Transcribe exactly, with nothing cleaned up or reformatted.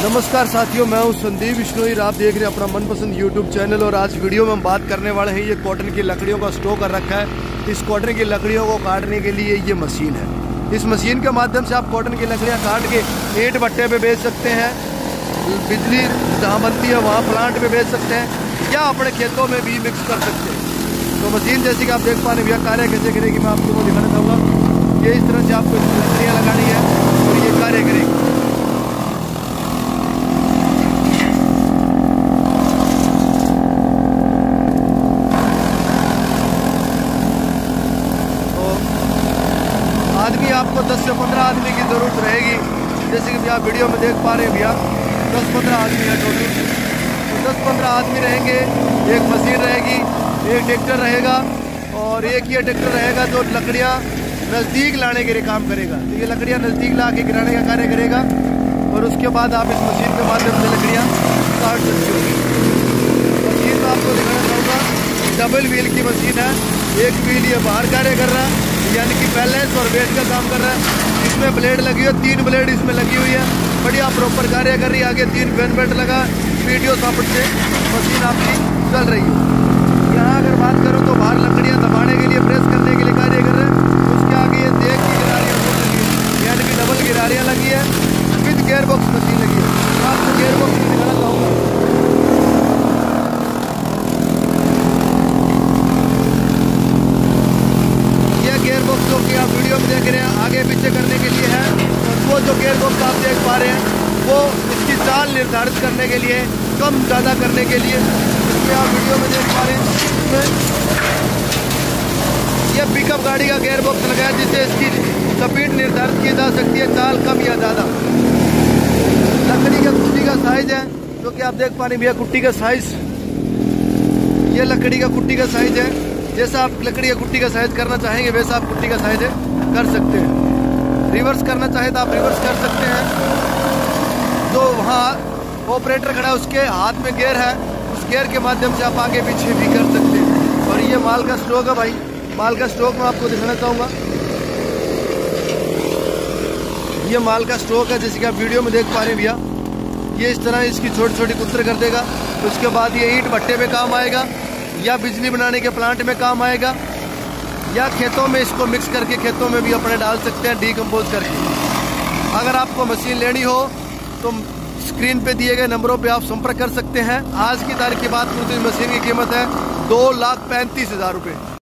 नमस्कार साथियों, मैं हूं संदीप बिश्नोई। आप देख रहे हैं अपना मनपसंद यूट्यूब चैनल। और आज वीडियो में हम बात करने वाले हैं, ये कॉटन की लकड़ियों का स्टॉक कर रखा है। इस कॉटन की लकड़ियों को काटने के लिए ये मशीन है। इस मशीन के माध्यम से आप कॉटन की लकड़ियाँ काट के ईंट भट्टे पे बेच सकते हैं, बिजली जहाँ बनती है वहाँ प्लांट पे बेच सकते हैं, या अपने खेतों में भी मिक्स कर सकते हैं। तो मशीन जैसे कि आप देख पा रहे हैं, भैया कार्य कैसे करेगी मैं आपको दिखाना चाहूँगा। ये इस तरह से आपको लकड़ियाँ लगानी है और ये कार्य करेगी। आदमी आपको दस से पंद्रह आदमी की ज़रूरत रहेगी। जैसे कि आप वीडियो में देख पा रहे हैं भैया, दस पंद्रह आदमी है टोटल। तो दस पंद्रह आदमी रहेंगे, एक मशीन रहेगी, एक ट्रैक्टर रहेगा, और एक ये ट्रैक्टर रहेगा जो लकड़ियाँ नज़दीक लाने के लिए काम करेगा। तो ये लकड़ियाँ नज़दीक ला के गिराने का कार्य करेगा, और उसके बाद आप इस मशीन के माध्यम से लकड़ियाँ काट सकते हो। मशीन में आपको दिखाना चाहूँगा, डबल व्हील की मशीन है। एक व्हील ये बाहर कार्य कर रहा है, यानी कि बैलेंस और वेट का काम कर रहा है। इसमें ब्लेड लगी है, तीन ब्लेड इसमें लगी हुई है, बढ़िया प्रॉपर कार्य कर रही है। आगे तीन बेन बेल्ट लगा, पीटीओ सापट से मशीन आपकी चल रही है। यहाँ अगर बात करूँ तो बाहर लकड़ियाँ दबाने के लिए, प्रेस करने के लिए कार्य कर रहे हैं। उसके आगे ये देख की गिरारियाँ लगी है, यानी कि डबल गिरारियाँ लगी है, विद गेयर बॉक्स मशीन लगी है। आपको गेयर बॉक्स दिखाना चाहूँगा। गेयर बॉक्स जो कि आप वीडियो में देख रहे हैं आगे पीछे करने के लिए है, और वो जो गेयर बॉक्स आप देख पा रहे हैं वो इसकी चाल निर्धारित करने के लिए, कम ज़्यादा करने के लिए, इसमें आप वीडियो में देख पा रहे हैं। इसमें ये पिकअप गाड़ी का गेयर बॉक्स लगा है, जिससे इसकी स्पीड निर्धारित की जा सकती है, चाल कम या ज़्यादा। लकड़ी का कुट्टी का साइज है जो कि आप देख पा रहे हैं भैया, कुट्टी का साइज, ये लकड़ी का कुट्टी का साइज है। जैसा आप लकड़ी या कुट्टी का साइज करना चाहेंगे वैसा आप कुट्टी का साइज कर सकते हैं। रिवर्स करना चाहे तो आप रिवर्स कर सकते हैं। जो वहाँ ऑपरेटर खड़ा है उसके हाथ में गियर है, उस गियर के माध्यम से आप आगे पीछे भी कर सकते हैं। और ये माल का स्टॉक है भाई, माल का स्टॉक मैं आपको दिखाना चाहूँगा। ये माल का स्टॉक है, जैसे कि आप वीडियो में देख पा रहे हैं भैया। ये इस तरह इसकी छोटी छोटी कुतर कर देगा। उसके बाद ये ईंट भट्टे पे काम आएगा, या बिजली बनाने के प्लांट में काम आएगा, या खेतों में इसको मिक्स करके खेतों में भी अपने डाल सकते हैं डीकम्पोज करके। अगर आपको मशीन लेनी हो तो स्क्रीन पे दिए गए नंबरों पे आप संपर्क कर सकते हैं। आज की तारीख की बात करूँ तो इस मशीन की कीमत है दो लाख पैंतीस हज़ार रुपये।